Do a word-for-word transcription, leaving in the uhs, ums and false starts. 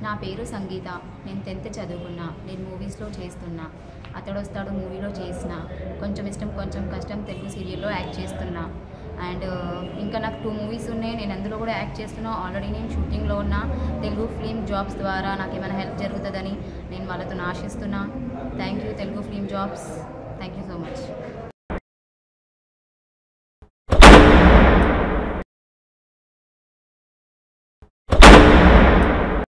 నా పేరు సంగీత. నేను టెన్త్ చదువుకున్నా. నేను మూవీస్లో చేస్తున్నా. అతడొస్తాడు మూవీలో చేసిన, కొంచెం ఇష్టం కొంచెం కష్టం తెలుగు సీరియల్లో యాక్ట్ చేస్తున్నా. అండ్ ఇంకా నాకు టూ మూవీస్ ఉన్నాయి. నేను అందులో కూడా యాక్ట్ చేస్తున్నా. ఆల్రెడీ నేను షూటింగ్లో ఉన్నా. తెలుగు ఫిల్మ్ జాబ్స్ ద్వారా నాకు ఏమైనా హెల్ప్ జరుగుతుందని నేను వాళ్ళతో ఆశిస్తున్నా. Thank you Telugu film jobs. Thank you so much.